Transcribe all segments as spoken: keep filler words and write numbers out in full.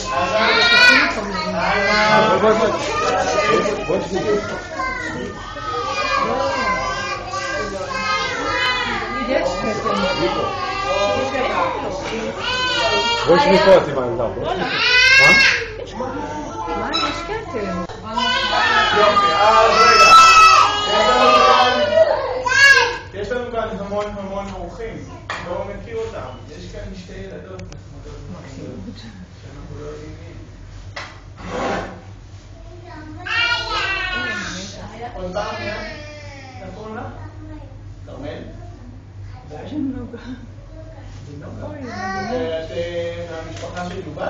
בואי שמי פה אותי מהעמדה. מה? מה? יש כתם. יופי, אז רגע. יש לנו כאן המון המון אורחים. לא מכיר אותם. יש כאן שתי ילדות. שאנחנו לא יודעים מי. עוד פעם, כן? איך קוראים לה? כרמל? ג'נוגה. את מהמשפחה של יובל?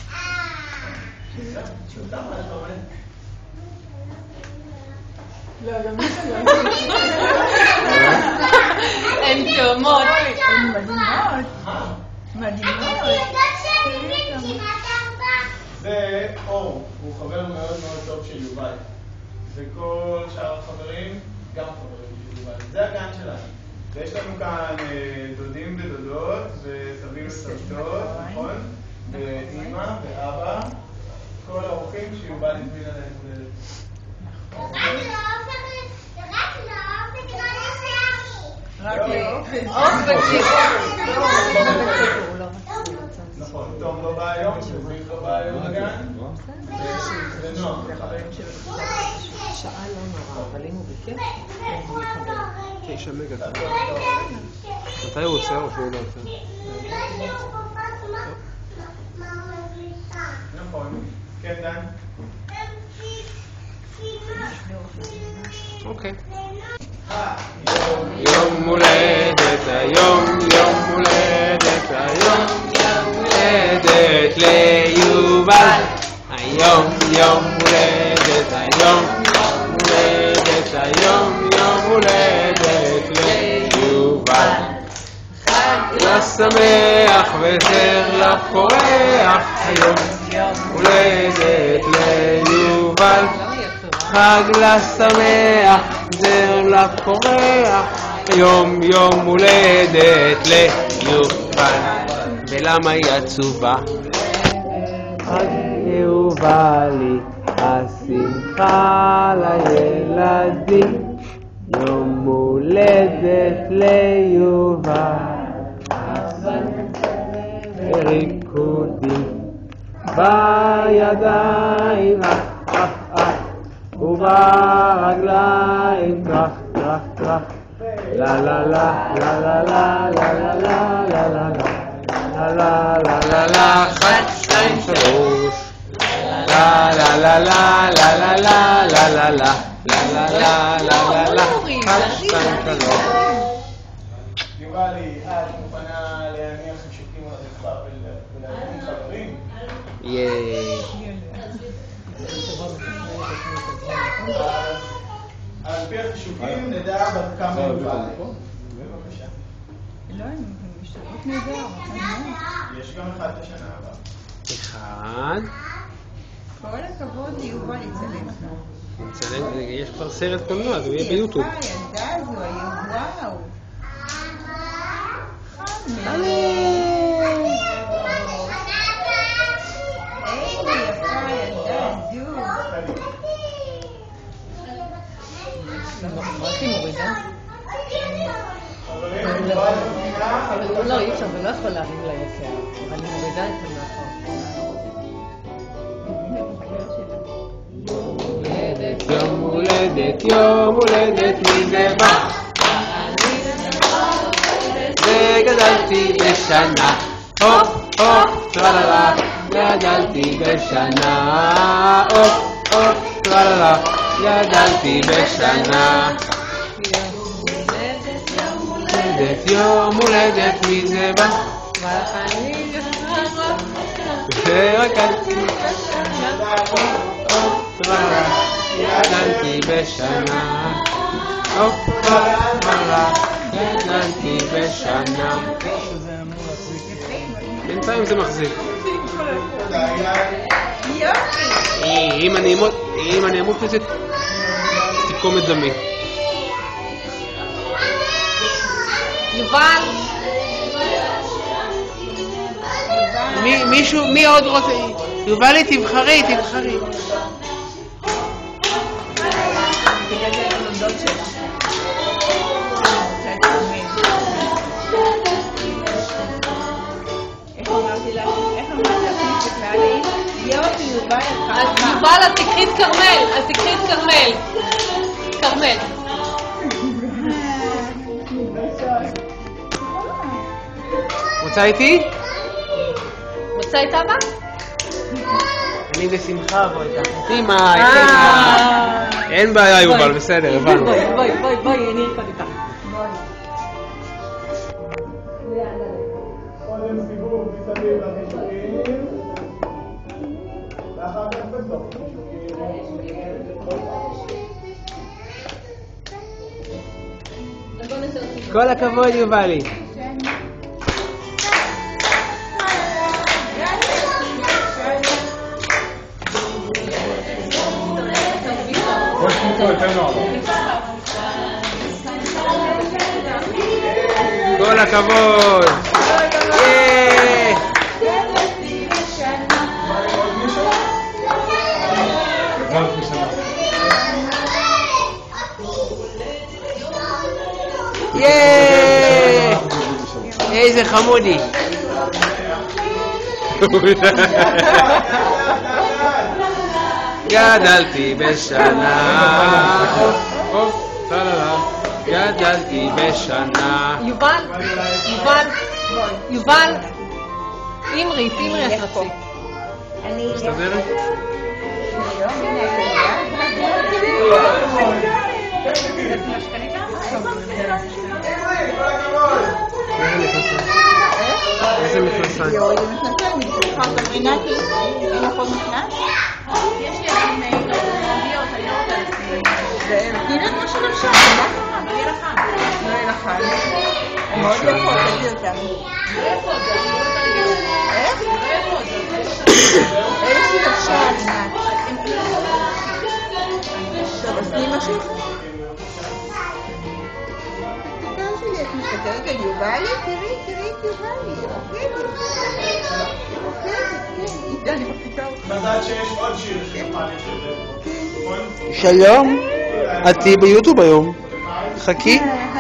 שאותה מה אתה אומר? לא, גם מי זה לא. הן תאומות. הן מדהימות. מדהימות. זה אור, הוא חבר מאוד מאוד טוב של יובל. וכל שאר החברים גם חברים של יובל. זה הגן שלנו. ויש לנו כאן דודים ודודות וסבים וסבתות, נכון? ואמא ואבא. כל האורחים שיובל הזמין עליהם לילד. רק לאופן נכון, תום לא בא היום, שביל לא בא היום לגן. זה נוח. שעה לא נורא, אבל אם הוא בכיף, הוא מתחבר. שישמג את זה. מתי הוא עושה או שהוא לא עושה? נכון. כן, דן? אוקיי. יום הולדת היום, יום הולדת היום, יום הולדת ליובל. היום יום הולדת היום, יום הולדת היום, יום הולדת ליובל. חג שמח וזר לך פורח, היום יום הולדת ליובל. חג שמח זר לך פורח, היום יום הולדת ליובל. ולמה היא עצובה? חג יובלי, השמחה לילדים, יום הולדת ליובל. וריקודים בידיים אך אך אך, וברגליים טרח טרח טרח, לה לה לה לה לה לה לה לה לה לה לה לה לה לה לה לה, אחת שתיים שלוש, לה לה לה לה לה לה לה לה לה לה לה לה לה לה, אחת שתיים שלוש. יובלי, את מוכנה להניח חישוקים על הרצפה ולהקים חברים? ייי. על פי החישוקים נדע בת כמה יובל. בבקשה. לא, הן משתתפות נהדר. יש גם אחד לשנה הבאה. אחד. כל הכבוד ליובל יצלם. נצלם, יש כבר סרט קולנוע, זה יהיה ביוטיוב. יפה, ילדה הזו, וואו. הלו! איזה יפה ילדה הזו. מה הכי מורידה? חברים, יובל מבינה. לא, אי אפשר, זה לא יכול להרים ליפה, אבל היא מורידה את המאחור. יום הולדת, יום הולדת, מי זה בא? וגדלתי בשנה, הופ הופ טרללה, גדלתי בשנה, הופ הופ טרללה, גדלתי בשנה. יום הולדת, מי זה בא? וגדלתי בשנה, הופ הופ טרללה, גדלתי בשנה, הופ הופ טרללה, גדלתי בשנה. בינתיים זה מחזיק. אם אני אמות, אם אני אמות לזה, תיקום את דמי. יובל! מישהו, מי עוד רוצה? יובלי, תבחרי, תבחרי. תגיד לי הנודות שלה. איך אמרתי לך? איך אמרתי לך? תקרא לי? יופי, יובל, אז יובל, אז תקחי את כרמל, אז תקחי את כרמל. כרמל. רוצה איתי? רוצה את אבא? אני בשמחה אבוא איתך. אימא, אימא. אין בעיה יובל, בסדר, הבנו. בואי, בואי, בואי, בואי, אני ארקוד איתך. קודם סיבוב מסביב לחישוקים, ואחר כך בסוף חישוקים. כל הכבוד יובלי. כל הכבוד. יאיי! איזה חמודי. גדלתי בשנה, גדלתי בשנה. יובל, יובל, יובל, אימרי, אימרי החצי. מסתדרת? איזה מכנסיים? יורי, זה מכנסיים, מתפתחה גברינתי, אין לך עוד מכנס? יש לי גם נעמיות, אני לא רוצה לשים. תראי את מה שלבשה, לא יהיה לך. לא יהיה לך. הם מאוד יפות, תגיד אותם. לא יפות, זה לא יפות. איך? לא יפות, איזה שהיא לבשה, עינת. טוב, אז תהי משהו? את מסתכלת על יובלי? תראי, תראי את יובלי. אוקיי, אוקיי, כן. אני מחזיקה אותך. לדעת שיש עוד שיר שנוכל לשתף. שלום, את תהיי ביוטיוב היום. חכי.